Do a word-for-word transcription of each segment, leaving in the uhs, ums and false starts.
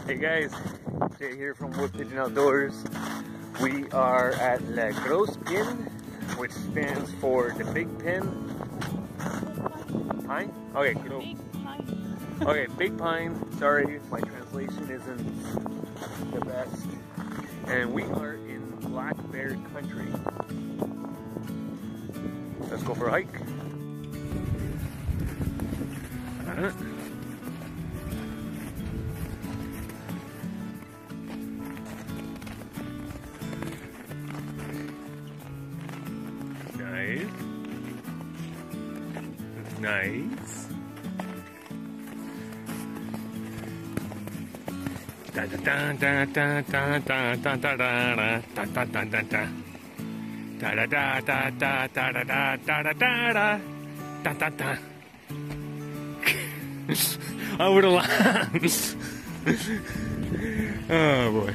Hey guys, Jay here from Wood Pigeon Outdoors. We are at La Grosse Pin, which stands for the Big Pin. Pine? Okay, you know. Big pine. Okay, Big Pine. Sorry, my translation isn't the best. And we are in Black Bear Country. Let's go for a hike. Uh-huh. Nice. Nice. Da da da da da da da da da da da da da da da. Da da da da da da da da da da da da da da. I would have laughed. Oh boy.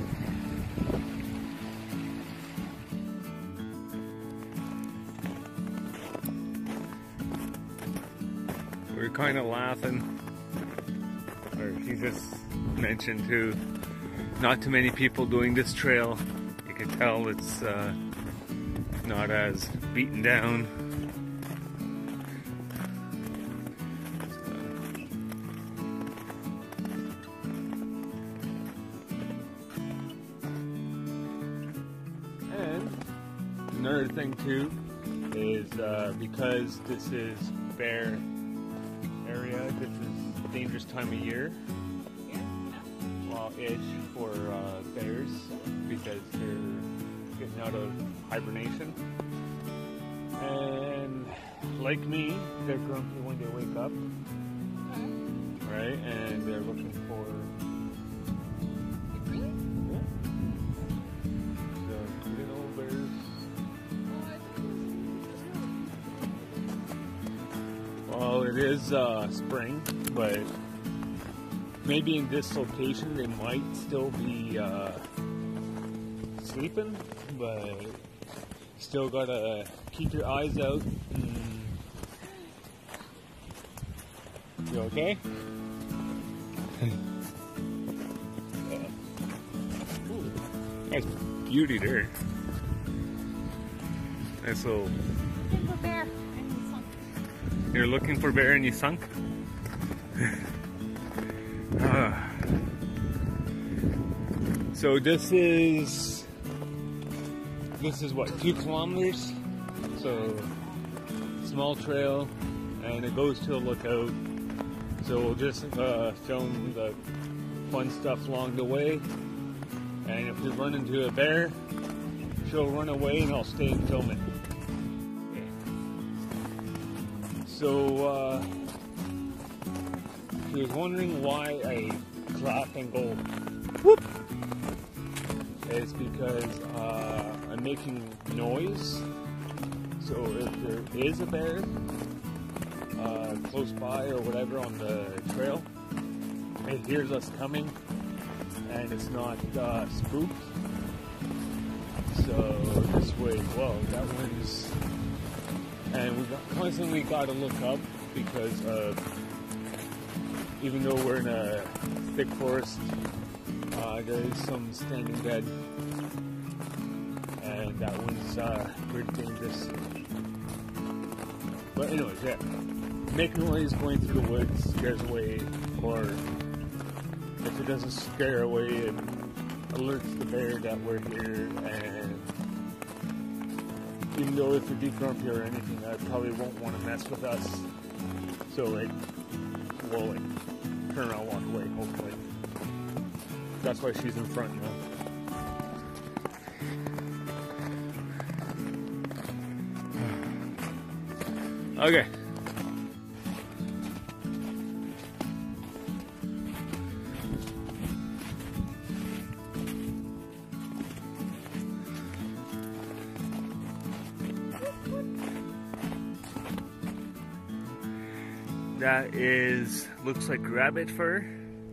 We were kind of laughing, or she just mentioned too, not too many people doing this trail. You can tell it's uh, not as beaten down. And another thing too is uh, because this is bear area, this is a dangerous time of year. Well, ish for uh, bears because they're getting out of hibernation. And like me, they're grumpy when they wake up, right? And they're looking for. Yeah. So, little bears. Well, it is uh, spring, but maybe in this location they might still be uh, sleeping, but still gotta keep your eyes out. Mm. You okay? Yeah. Ooh, nice beauty there. Nice little. Looking for bear and he sunk. You're looking for bear and you sunk? Uh, so this is this is what, two kilometers? So small trail, and it goes to a lookout. So we'll just uh, film the fun stuff along the way. And if we run into a bear, she'll run away, and I'll stay and film it. So. Uh, He was wondering why I clap and go whoop. It's because uh, I'm making noise. So if there is a bear uh, close by or whatever on the trail, it hears us coming and it's not uh, spooked. So this way, whoa, that one's. And we constantly got to look up because of. Even though we're in a thick forest, uh, there is some standing dead, and that one's uh, pretty dangerous. But anyways, yeah, make noise going through the woods scares away, or if it doesn't scare away, it alerts the bear that we're here. And even though if you're grumpy or anything, I probably won't want to mess with us. So like, we'll like. Turn around, walk away, hopefully. That's why she's in front now. Okay. That is, looks like rabbit fur.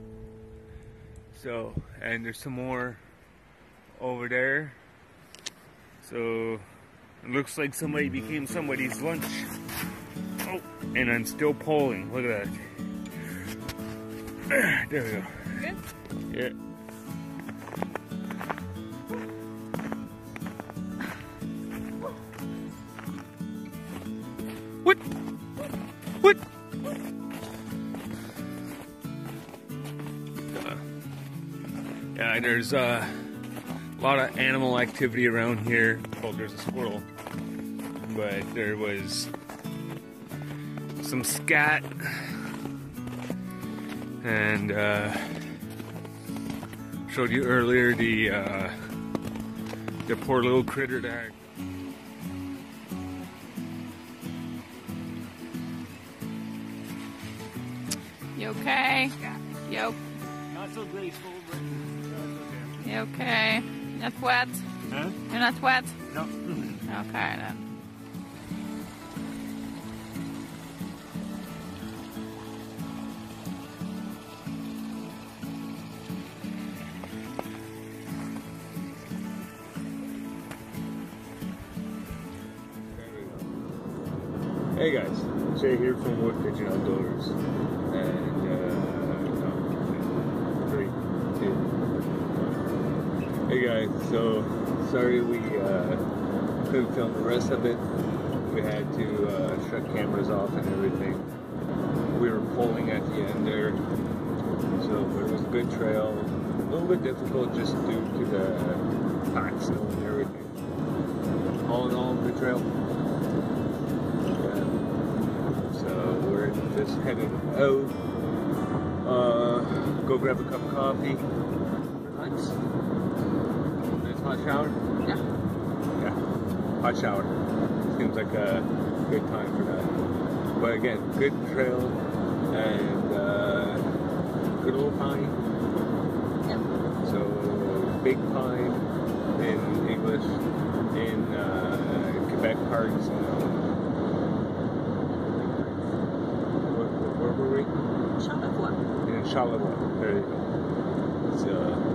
So, and there's some more over there. So, it looks like somebody became somebody's lunch. Oh, and I'm still pulling. Look at that. There we go. Good? Yeah. What? What? Uh, yeah, there's uh, a lot of animal activity around here. Oh, there's a squirrel. But there was some scat and uh, showed you earlier the uh, the poor little critter there. You okay? Yep. Not so graceful, but You okay? Not wet? huh? You're not wet? No. Okay then. Hey guys, Jay here from Wood Pigeon Outdoors, and uh, no, three, two, one. Hey guys, so sorry we uh, couldn't film the rest of it. We had to uh, shut cameras off and everything. We were pulling at the end there, so but it was a good trail. A little bit difficult just due to the pack snow and everything. All in all, good trail. We're just headed out. Uh, go grab a cup of coffee. Relax. Nice hot shower. Yeah. Yeah. Hot shower. Seems like a good time for that. But again, good trail and uh, good little pine. Yep. So big pine in English, in uh, Quebec parts. Where were we? Charlevoix. In Charlevoix. There you go. So,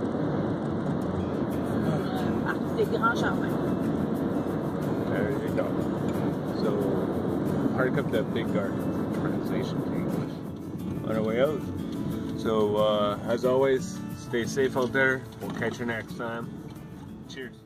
Parc des Grands Jardins. there you go. So, park up that big garden. Translation to English. On our way out. So, uh, as always, stay safe out there. We'll catch you next time. Cheers.